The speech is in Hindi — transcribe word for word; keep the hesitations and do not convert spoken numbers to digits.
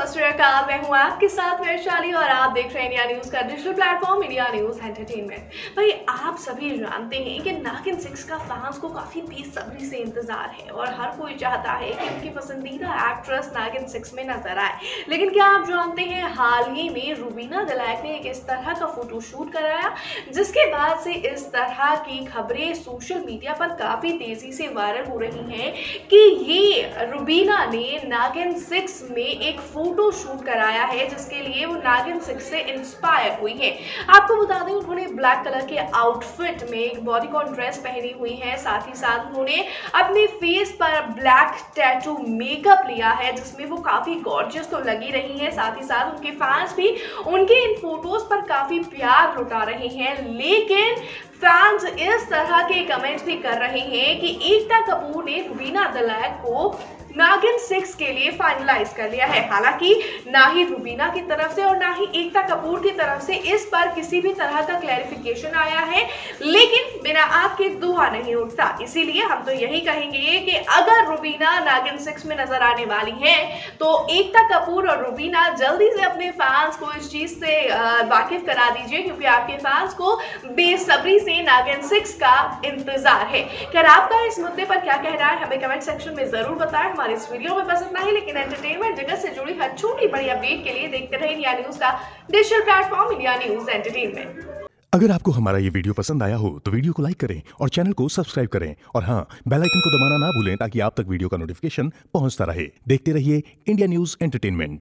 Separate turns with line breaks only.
सत श्री अकाल। मैं हूँ आपके साथ वैशाली और आप देख रहे हैं इंडिया न्यूज का digital platform India news entertainment. भाई आप सभी जानते हैं कि नागिन सिक्स का फैंस को काफी बेसब्री से इंतजार है और हर कोई चाहता है कि उनकी पसंदीदा एक्ट्रेस नागिन सिक्स में नजर आए। लेकिन क्या आप जानते हैं हाल ही में रुबीना दिलैक ने एक इस तरह का फोटोशूट कराया जिसके बाद से इस तरह की खबरें सोशल मीडिया पर काफी तेजी से वायरल हो रही हैं कि ये रुबीना ने नागिन सिक्स में एक फोटो शूट कराया है जिसके लिए वो नागिन सिक्स से इंस्पायर हुई है। आपको बता दें उन्होंने ब्लैक कलर के आउटफिट में एक बॉडीकॉन ड्रेस पहनी हुई है, साथ ही साथ उन्होंने अपने फेस पर ब्लैक टैटू मेकअप लिया है जिसमें वो काफी गॉर्जियस तो लगी रही हैं। साथ ही साथ उनके फैंस भी उनके इन फोटोज पर काफी प्यार लुटा रहे हैं। लेकिन फैंस इस तरह के कमेंट्स भी कर रहे हैं कि एकता कपूर ने रुबीना दिलैक को नागिन सिक्स के लिए फाइनलाइज कर लिया है। हालांकि ना ही रुबीना की तरफ से और ना ही एकता कपूर की तरफ से इस पर किसी भी तरह का क्लैरिफिकेशन आया है, लेकिन बिना आग के धुआं नहीं उठता। इसीलिए हम तो यही कहेंगे कि अगर रुबीना नागिन सिक्स में नजर आने वाली है तो एकता कपूर और रुबीना जल्दी से अपने फैंस को इस चीज से वाकिफ करा दीजिए, क्योंकि आपके फैंस को बेसब्री से नागिन सिक्स का इंतजार है। क्या आपका इस मुद्दे पर क्या कहना है हमें कमेंट सेक्शन में जरूर बताएं। हमारे इस वीडियो में बस इतना ही, लेकिन एंटरटेनमेंट जगत से जुड़ी हर छोटी बड़ी अपडेट के लिए देखते रहिए इंडिया न्यूज का digital platform India news entertainment.
अगर आपको हमारा ये वीडियो पसंद आया हो तो वीडियो को लाइक करें और चैनल को सब्सक्राइब करें और हाँ, बेल आइकन को दबाना ना भूलें ताकि आप तक वीडियो का नोटिफिकेशन पहुंचता रहे। देखते रहिए इंडिया न्यूज एंटरटेनमेंट।